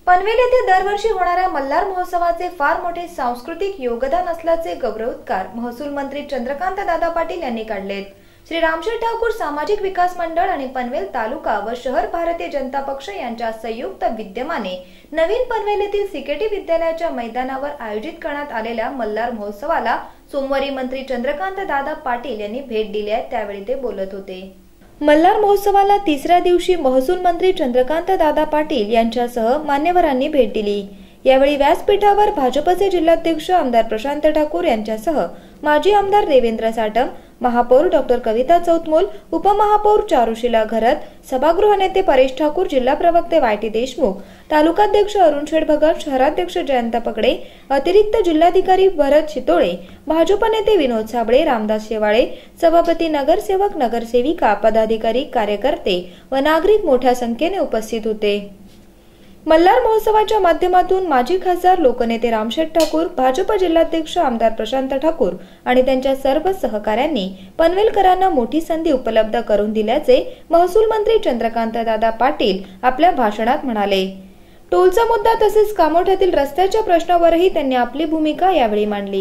पनवेल येथे दरवर्षी होणाऱ्या मल्हार महोत्सवाचे फार मोठे सांस्कृतिक योगदान असल्याचे गौरवोद्गार महसूल मंत्री चंद्रकांत दादा पाटील यांनी काढलेत। श्री रामशेठ ठाकूर सामाजिक विकास मंडळ आणि पनवेल तालुका व शहर भारतीय जनता पक्ष यांच्या संयुक्त विद्यमाने नवीन पनवेल येथील सीकेटी विद्यालयाच्या मैदानावर आयोजित करण्यात आलेल्या मल्हार महोत्सवाला सोमवारी मंत्री चंद्रकांत दादा पाटील यांनी भेट दिली आहे, त्यावेळी ते बोलत होते। मल्हार महोत्सवाला तिसऱ्या दिवशी महसूल मंत्री चंद्रकांत दादा पाटील यांच्यासह मान्यवरांनी भेट दिली। यावेळी व्यासपीठावर भाजपचे जिल्हाध्यक्ष आमदार प्रशांत ठाकूर यांच्यासह माजी आमदार देवेंद्र साटम, महापौर डॉक्टर कविता चौतमोल, उपमहापौर चारुशीला घरत, सभागृह नेते परेश ठाकूर, जिल्हा प्रवक्ते वायटी देशमुख, तालुकाध्यक्ष अरुण शेठ भगत, शहराध्यक्ष जयंत पकडे, अतिरिक्त जिल्हाधिकारी भरत शितोळे, भाजप नेते विनोद साबळे, रामदास शेवाळे, सभापती, नगरसेवक, नगरसेविका, पदाधिकारी, कार्यकर्ते व नागरिक मोठ्या संख्येने उपस्थित होते। मल्हार महोत्सवाच्या माध्यमातून माजी खासदार लोकनेते रामशेठ ठाकूर, भाजप जिल्हाध्यक्ष आमदार प्रशांत ठाकूर आणि त्यांच्या सर्व सहकाऱ्यांनी पनवेलकरांना मोठी संधी उपलब्ध करून दिल्याचे महसूल मंत्री चंद्रकांत दादा पाटील आपल्या भाषणात म्हणाले। टोलचा मुद्दा तसेच कामोठ्यातील रस्त्याच्या प्रश्नावरही त्यांनी आपली भूमिका यावेळी मांडली।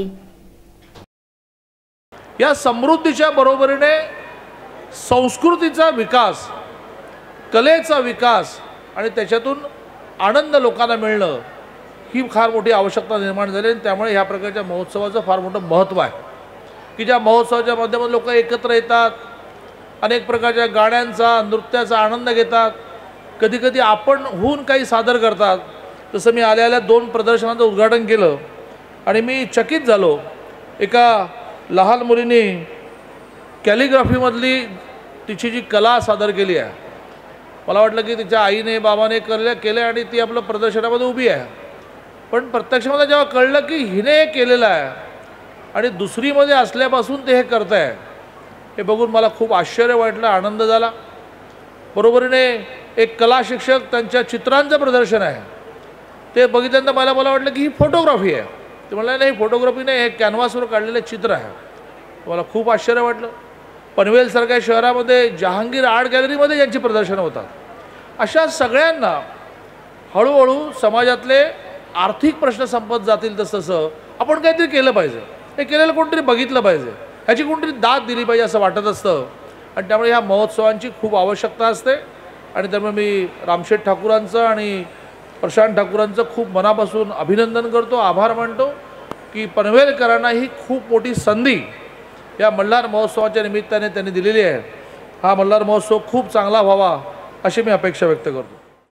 या समृद्धीच्या बरोबरीने संस्कृतीचा विकास, कलेचा विकास आणि त्याच्यातून आनंद लोकांना मिळणं ही फार मोठी आवश्यकता निर्माण झाली आणि त्यामुळे ह्या प्रकारच्या महोत्सवाचं फार मोठं महत्त्व आहे की ज्या महोत्सवाच्या माध्यमातून लोक एकत्र येतात, अनेक प्रकारच्या गाण्यांचा, नृत्याचा आनंद घेतात, कधीकधी आपण होऊन काही सादर करतात। तसं मी आल्या 2 प्रदर्शनांचं उद्घाटन केलं आणि मी चकित झालो। एका लहान मुलीने कॅलिग्राफीमधली तिची जी कला सादर केली आहे, मला वाटलं की तिच्या आईने बाबाने केले आणि ती आपलं प्रदर्शनामध्ये उभी आहे, पण प्रत्यक्षामध्ये जेव्हा कळलं की हिने हे केलेलं आहे आणि दुसरीमध्ये असल्यापासून ते हे करत आहे, हे बघून मला खूप आश्चर्य वाटलं, आनंद झाला। बरोबरीने एक कला शिक्षक त्यांच्या चित्रांचं प्रदर्शन आहे, ते बघितल्यानंतर मला वाटलं की ही फोटोग्राफी आहे। ते म्हणाले नाही, फोटोग्राफी नाही, हे कॅनव्हासवर काढलेलं चित्र आहे। मला खूप आश्चर्य वाटलं। पनवेलसारख्या शहरामध्ये जहांगीर आर्ट गॅलरीमध्ये यांची प्रदर्शनं होतात। अशा सगळ्यांना हळूहळू समाजातले आर्थिक प्रश्न संपत जातील तसं आपण काहीतरी केलं पाहिजे, हे केलेलं कोणतरी बघितलं पाहिजे, ह्याची कोणतरी दाद दिली पाहिजे असं वाटत असतं आणि त्यामुळे ह्या महोत्सवांची खूप आवश्यकता असते आणि त्यामुळे मी रामशेठ ठाकूरांचं आणि प्रशांत ठाकूरांचं खूप मनापासून अभिनंदन करतो, आभार मानतो की पनवेलकरांना ही खूप मोठी संधी या मल्हार महोत्सवाच्या निमित्ताने त्यांनी दिलेली आहे। हा मल्हार महोत्सव खूप चांगला व्हावा अशी मी अपेक्षा व्यक्त करतो।